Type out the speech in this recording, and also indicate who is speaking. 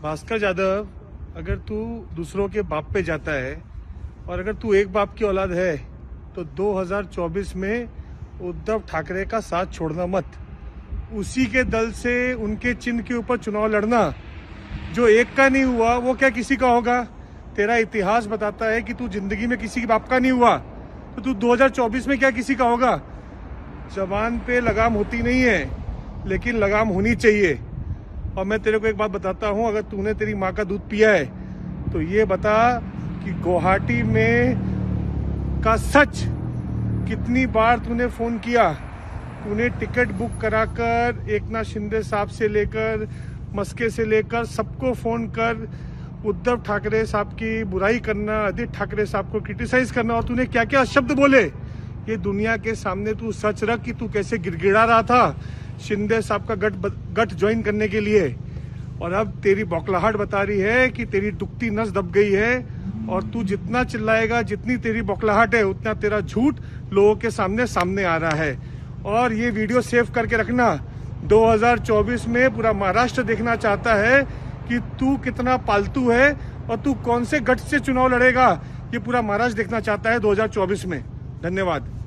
Speaker 1: भास्कर जाधव, अगर तू दूसरों के बाप पे जाता है और अगर तू एक बाप की औलाद है तो 2024 में उद्धव ठाकरे का साथ छोड़ना मत। उसी के दल से उनके चिन्ह के ऊपर चुनाव लड़ना, जो एक का नहीं हुआ वो क्या किसी का होगा। तेरा इतिहास बताता है कि तू जिंदगी में किसी के बाप का नहीं हुआ तो तू 2024 में क्या किसी का होगा। जबान पे लगाम होती नहीं है, लेकिन लगाम होनी चाहिए। और मैं तेरे को एक बात बताता हूं, अगर तूने तेरी माँ का दूध पिया है तो ये बता कि गुवाहाटी में का सच कितनी बार तूने फोन किया। तूने टिकट बुक कराकर एकनाथ शिंदे साहब से लेकर मस्के से लेकर सबको फोन कर उद्धव ठाकरे साहब की बुराई करना, आदित्य ठाकरे साहब को क्रिटिसाइज करना, और तूने क्या क्या शब्द बोले ये दुनिया के सामने तू सच रख कि तू कैसे गिड़गिड़ा रहा था शिंदे साहब का गठ ज्वाइन करने के लिए। और अब तेरी बौखलाहट बता रही है कि तेरी दुखती नस दब गई है, और तू जितना चिल्लाएगा, जितनी तेरी बौखलाहट है, उतना तेरा झूठ लोगों के सामने आ रहा है। और ये वीडियो सेव करके रखना, 2024 में पूरा महाराष्ट्र देखना चाहता है कि तू कितना पालतू है और तू कौन से गठ से चुनाव लड़ेगा। ये पूरा महाराष्ट्र देखना चाहता है 2024 में। धन्यवाद।